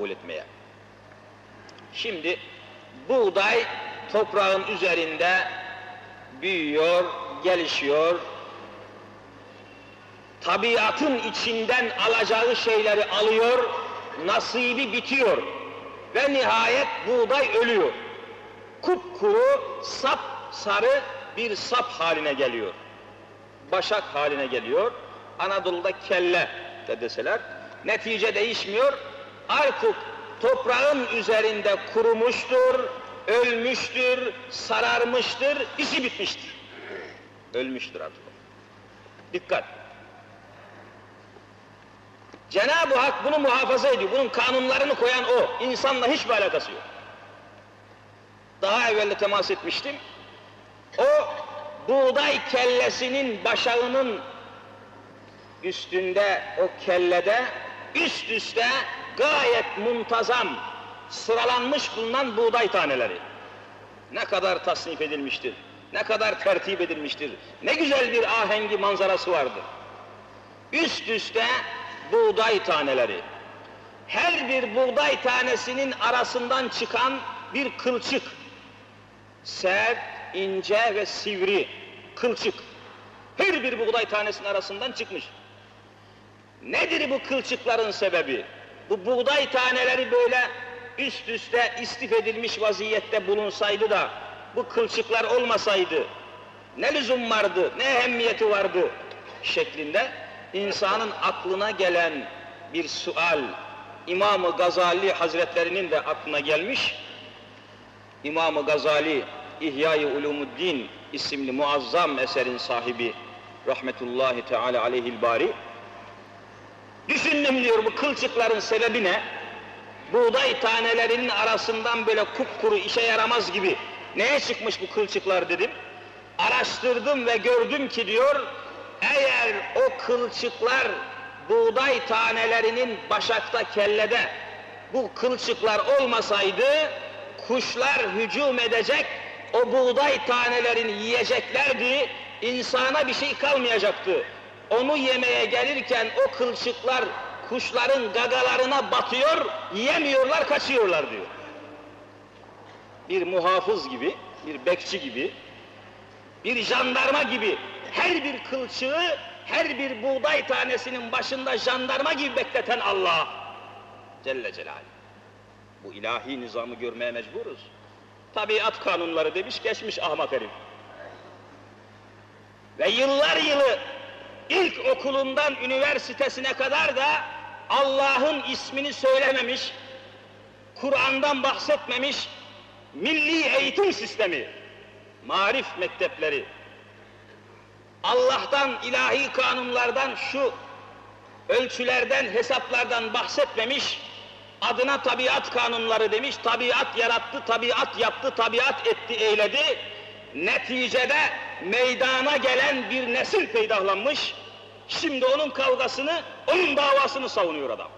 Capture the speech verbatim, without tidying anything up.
kabul etmeye. Şimdi buğday toprağın üzerinde büyüyor, gelişiyor, tabiatın içinden alacağı şeyleri alıyor, nasibi bitiyor ve nihayet buğday ölüyor. Kupkuru, sap sarı bir sap haline geliyor. Başak haline geliyor. Anadolu'da kelle de deseler, netice değişmiyor. Artık toprağın üzerinde kurumuştur, ölmüştür, sararmıştır, işi bitmiştir. Ölmüştür artık. Dikkat! Cenab-ı Hak bunu muhafaza ediyor, bunun kanunlarını koyan O, insanla hiçbir alakası yok. Daha evvel de temas etmiştim. O, buğday kellesinin başağının üstünde, o kellede, üst üste gayet muntazam, sıralanmış bulunan buğday taneleri. Ne kadar tasnif edilmiştir, ne kadar tertip edilmiştir, ne güzel bir ahengi manzarası vardır. Üst üste buğday taneleri. Her bir buğday tanesinin arasından çıkan bir kılçık. Sert, ince ve sivri kılçık. Her bir buğday tanesinin arasından çıkmış. Nedir bu kılçıkların sebebi? Bu buğday taneleri böyle üst üste istif edilmiş vaziyette bulunsaydı da bu kılçıklar olmasaydı ne lüzum vardı, ne ehemmiyeti vardı şeklinde insanın aklına gelen bir sual, İmam-ı Gazali Hazretlerinin de aklına gelmiş. İmam-ı Gazali İhya-i Ulumuddin isimli muazzam eserin sahibi rahmetullahi teala aleyhil bari. Düşündüm diyor, bu kılçıkların sebebi ne? Buğday tanelerinin arasından böyle kupkuru, işe yaramaz gibi neye çıkmış bu kılçıklar dedim. Araştırdım ve gördüm ki diyor, eğer o kılçıklar buğday tanelerinin başakta, kellede bu kılçıklar olmasaydı kuşlar hücum edecek, o buğday tanelerini yiyeceklerdi, insana bir şey kalmayacaktı. Onu yemeye gelirken o kılçıklar kuşların gagalarına batıyor, yiyemiyorlar, kaçıyorlar diyor. Bir muhafız gibi, bir bekçi gibi, bir jandarma gibi her bir kılçığı, her bir buğday tanesinin başında jandarma gibi bekleten Allah Celle Celaluhu. Bu ilahi nizamı görmeye mecburuz. Tabiat kanunları demiş, geçmiş ahmak herif. Ve yıllar yılı ilk okulundan üniversitesine kadar da Allah'ın ismini söylememiş, Kur'an'dan bahsetmemiş milli eğitim sistemi, marif mektepleri, Allah'tan, ilahi kanunlardan, şu ölçülerden, hesaplardan bahsetmemiş, adına tabiat kanunları demiş, tabiat yarattı, tabiat yaptı, tabiat etti, eyledi. Neticede meydana gelen bir nesil peydahlanmış, şimdi onun kavgasını, onun davasını savunuyor adam.